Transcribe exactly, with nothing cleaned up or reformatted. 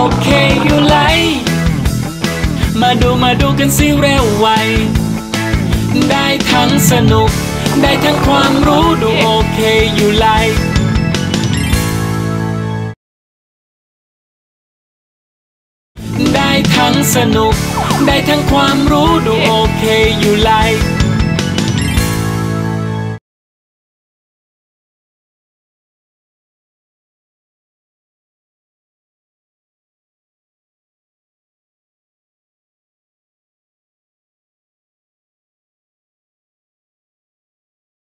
เคอยู่ไลมาดูมาดูกันสิเร็วไวได้ทั้งสนุกได้ทั้งความรู้ดูโอเคอยู่ไลได้ทั้งสนุกได้ทั้งความรู้ดูโอเคอยู่ไล